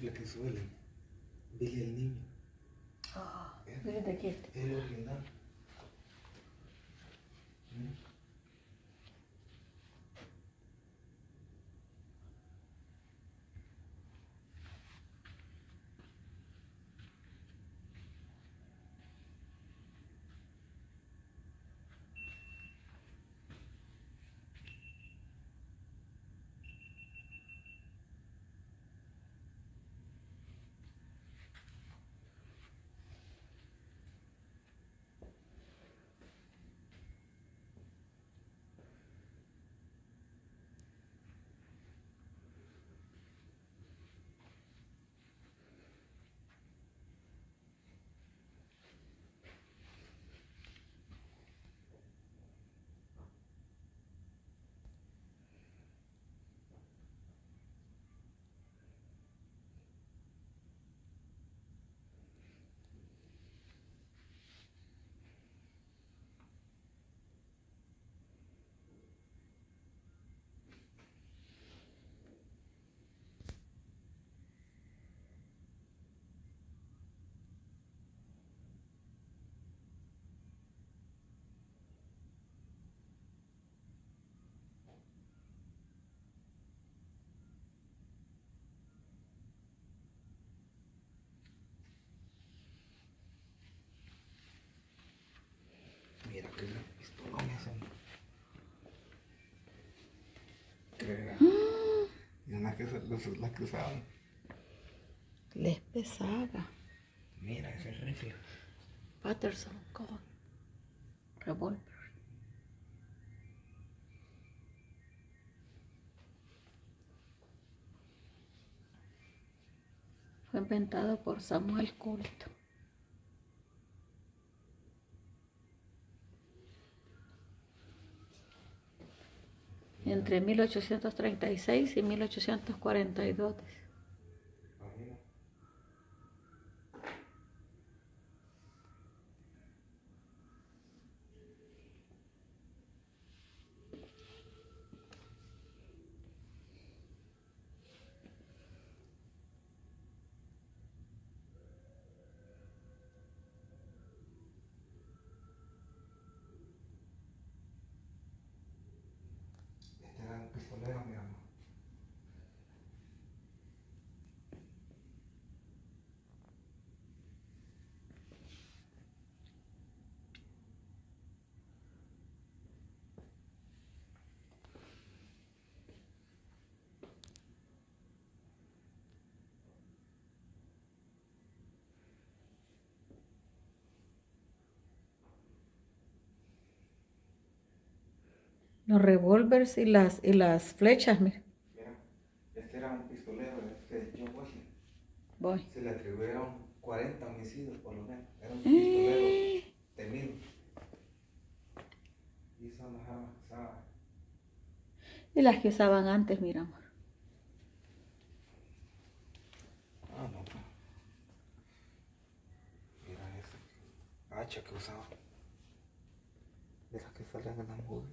rifle que suele. Billy el niño. Ah, Billy the Kid. El original. Mira qué gran pistolón ese. Creerá. Y una que usaban. Les pesaba. Mira ese rifle. Patterson, con revólver. Fue inventado por Samuel Colt. Entre 1836 y 1842. Este era un pistolero, mi amor. Los revólveres y las flechas, mira. Mira, este era un pistolero de John Washington. Voy. Se le atribuyeron 40 homicidios por lo menos. Era un pistolero temido. Y son las armas que usaban. Y las que usaban antes, mira, amor. Ah, no, pues. Mira esa hacha que usaban. De las que salen en la movie.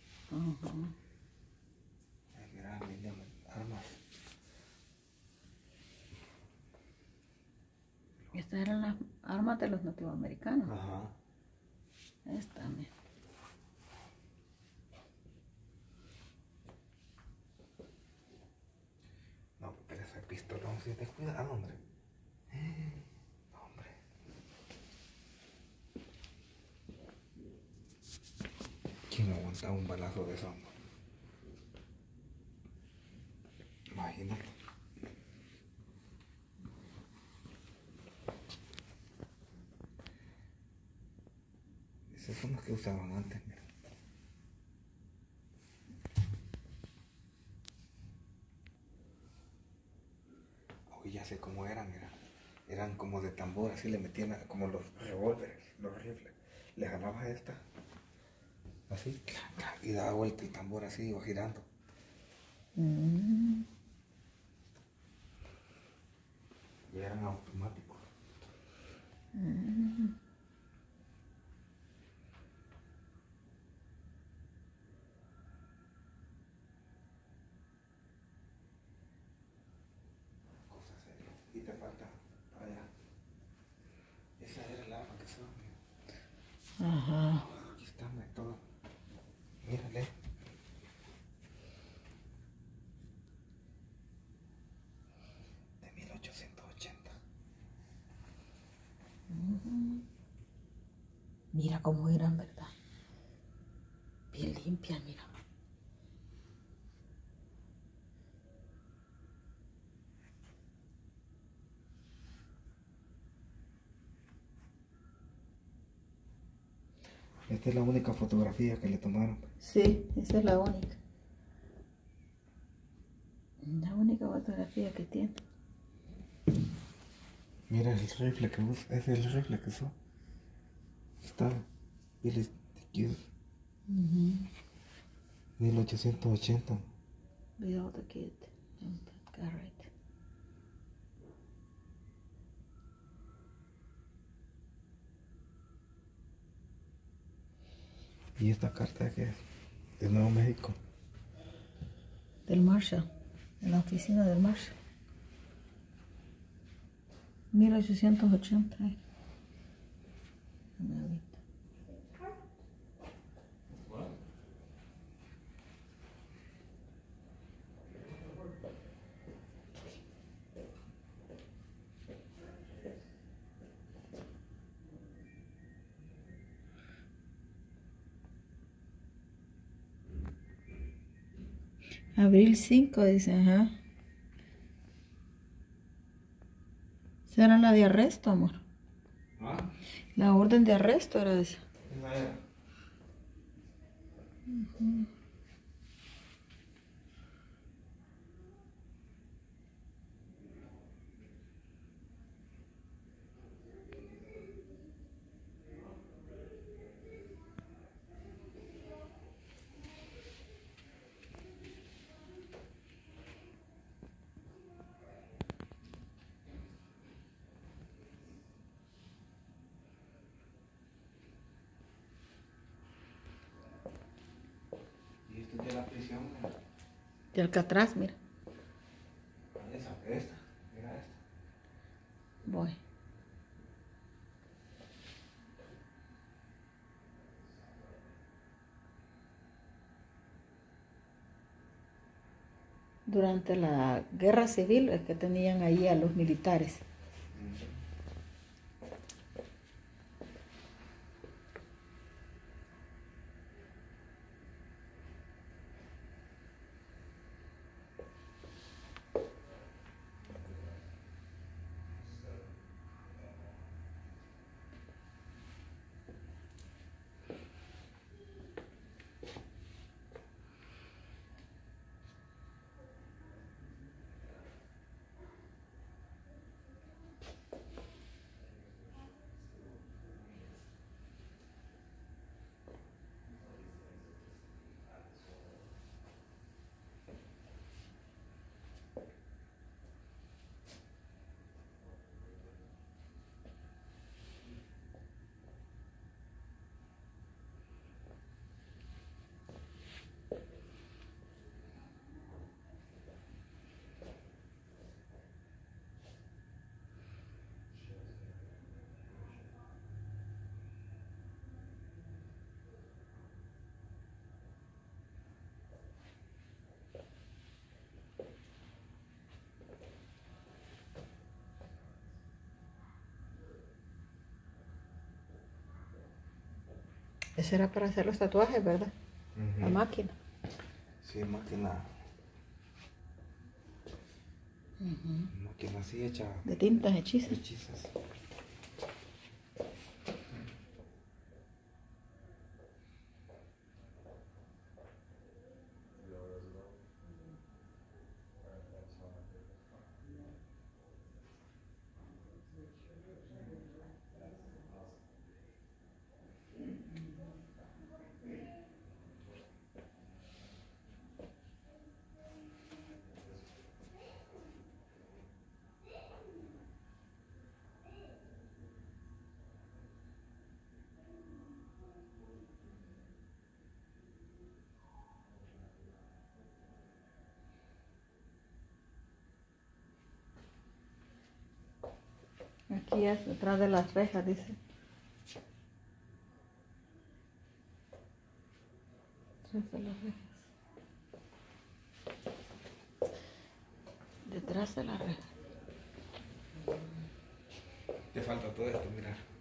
Mira, armas. Estas eran las armas de los nativos americanos. Ajá. Esta, mira. No, pero ese pistolón si te cuidan, hombre. Hombre. ¿Quién aguanta un balazo de eso, hombre? Imagínate. Esos son los que usaban antes, mira. Hoy ya sé cómo eran, mira. Eran como de tambor, así le metían como los revólveres, los rifles. Le jalabas esta, así, y daba vuelta el tambor así, iba girando. Y eran automáticos. Cosa seria. Ajá. Aquí está, todo. Mírale. De 1880. Mira cómo eran, ¿verdad? Bien limpias, mira. Esta es la única fotografía que le tomaron. Sí, esa es la única. La única fotografía que tiene. Mira el rifle que usa. Ese es el rifle que usó. Está Billy the Kid. 1880. Bill the Kid. Garrett. ¿Y esta carta que es? De Nuevo México. Del Marshall. En la oficina del Marshall. 1880. Dame ahorita. Abril 5, dice, ajá. Esa era la de arresto, amor. ¿Ah? La orden de arresto era esa. Esa era. Y esto es de la prisión. De Alcatraz, mira. Esta. Mira esta. Voy. Durante la guerra civil es que tenían ahí a los militares. Ese era para hacer los tatuajes, ¿verdad? La máquina. Sí, máquina. Máquina así hecha. De tintas hechizas. Hechizas. Aquí es detrás de las rejas, dice. Detrás de las rejas. Detrás de la reja. Te falta todo esto, mira.